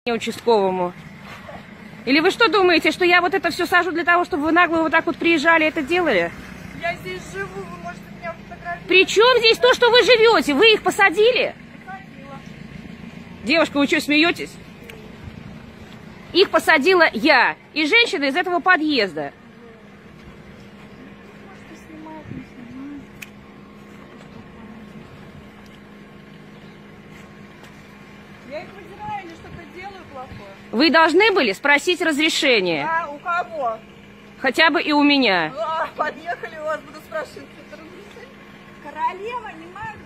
Участковому. Или вы что думаете, что я вот это все сажу для того, чтобы вы нагло вот так вот приезжали и это делали? Я здесь живу, вы можете меня фотографировать. При чем здесь то, что вы живете? Вы их посадили? Посадила. Девушка, вы что, смеетесь? Их посадила я и женщина из этого подъезда. Я их выдираю или что-то делаю плохое? Вы должны были спросить разрешение. А у кого? Хотя бы и у меня. Подъехали, у вас буду спрашивать. Королева, не могу.